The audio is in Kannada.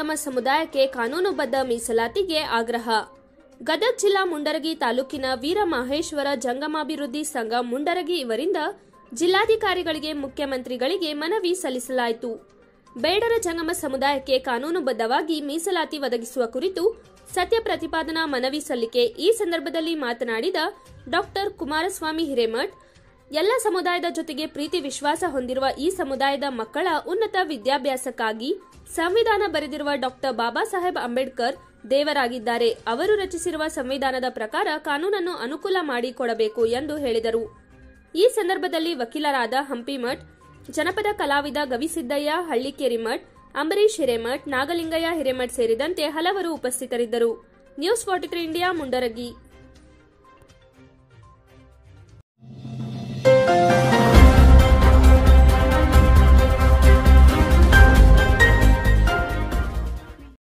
ಜಂಗಮ ಸಮುದಾಯಕ್ಕೆ ಕಾನೂನುಬದ್ಧ ಮೀಸಲಾತಿಗೆ ಆಗ್ರಹ. ಗದಗ ಜಿಲ್ಲಾ ಮುಂಡರಗಿ ತಾಲೂಕಿನ ವೀರಮಹೇಶ್ವರ ಜಂಗಮಾಭಿವೃದ್ಧಿ ಸಂಘ ಮುಂಡರಗಿ ಇವರಿಂದ ಜಿಲ್ಲಾಧಿಕಾರಿಗಳಿಗೆ ಮುಖ್ಯಮಂತ್ರಿಗಳಿಗೆ ಮನವಿ ಸಲ್ಲಿಸಲಾಯಿತು. ಬೇಡರ ಜಂಗಮ ಸಮುದಾಯಕ್ಕೆ ಕಾನೂನುಬದ್ಧವಾಗಿ ಮೀಸಲಾತಿ ಒದಗಿಸುವ ಕುರಿತು ಸತ್ಯ ಪ್ರತಿಪಾದನಾ ಮನವಿ ಸಲ್ಲಿಕೆ. ಈ ಸಂದರ್ಭದಲ್ಲಿ ಮಾತನಾಡಿದ ಡಾಕ್ಟರ್ ಕುಮಾರಸ್ವಾಮಿ ಹಿರೇಮಠ್, ಎಲ್ಲ ಸಮುದಾಯದ ಜೊತೆಗೆ ಪ್ರೀತಿ ವಿಶ್ವಾಸ ಹೊಂದಿರುವ ಈ ಸಮುದಾಯದ ಮಕ್ಕಳ ಉನ್ನತ ವಿದ್ಯಾಭ್ಯಾಸಕ್ಕಾಗಿ ಸಂವಿಧಾನ ಬರೆದಿರುವ ಡಾಕ್ಟರ್ ಬಾಬಾ ಸಾಹೇಬ್ ಅಂಬೇಡ್ಕರ್ ದೇವರಾಗಿದ್ದಾರೆ. ಅವರು ರಚಿಸಿರುವ ಸಂವಿಧಾನದ ಪ್ರಕಾರ ಕಾನೂನನ್ನು ಅನುಕೂಲ ಮಾಡಿಕೊಡಬೇಕು ಎಂದು ಹೇಳಿದರು. ಈ ಸಂದರ್ಭದಲ್ಲಿ ವಕೀಲರಾದ ಹಂಪಿಮಠ್, ಜನಪದ ಕಲಾವಿದ ಗವಿಸಿದ್ದಯ್ಯ ಹಳ್ಳಿಕೇರಿಮಠ್, ಅಂಬರೀಶ್ ಹಿರೇಮಠ್, ನಾಗಲಿಂಗಯ್ಯ ಹಿರೇಮಠ್ ಸೇರಿದಂತೆ ಹಲವರು ಉಪಸ್ಥಿತರಿದ್ದರು. News 43 India Mundargi.